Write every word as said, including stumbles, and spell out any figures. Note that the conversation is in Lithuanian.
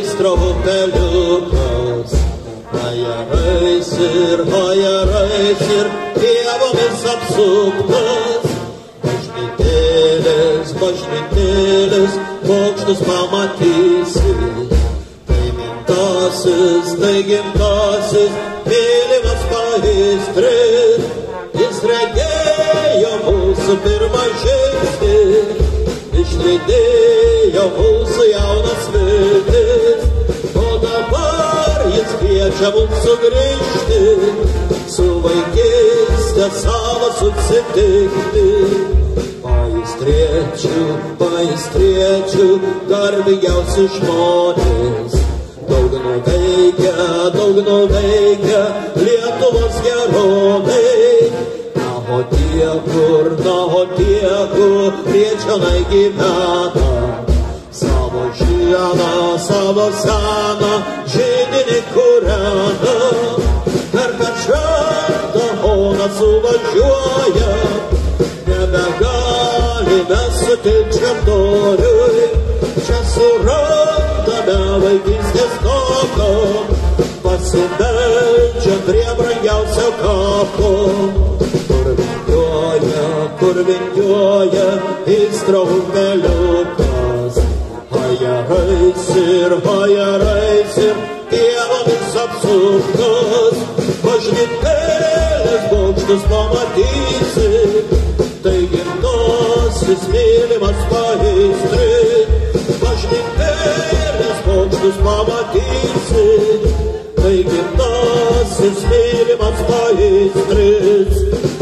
Straupeliukas, ajarais ir ajarais ir pievomis apsuptas. Bažnytėlės, bažnytėlės, bokštus pamatysi. Tai gimtasis, tai gimtasis, mylimas paistris. Jis regėjo mūsų pirmą žingsnį, išlydėjo mūsų jaunas viltis. O dabar jis kviečia mums sugrįžti, su vaikystė savo susitikti. Paistriečių, paistriečių, garbingiausi žmonės. Daug nuveikia, daug nuveikia Lietuvos gerovei. Na, o tie, kur, na, o tie, kur prie čionai gyvena, savo žiedą, savo seną židinį kūrena. Per kačertą ona suvažiuoja, nebegalime sutikti žemdoriui. Čia surandame vaikystės koką, pasimeldžiam prie brangiausio kapo. Kur vingiuoja, kur vingiuoja Straupeliukas, ajarais ir ajarais ir pievomis apsuptas. Bažnytėlės bokštus pamatysi, tai gimtasis mylimas paistris. Bažnytėlės bokštus pamatysi, tai gimtasis mylimas paistris.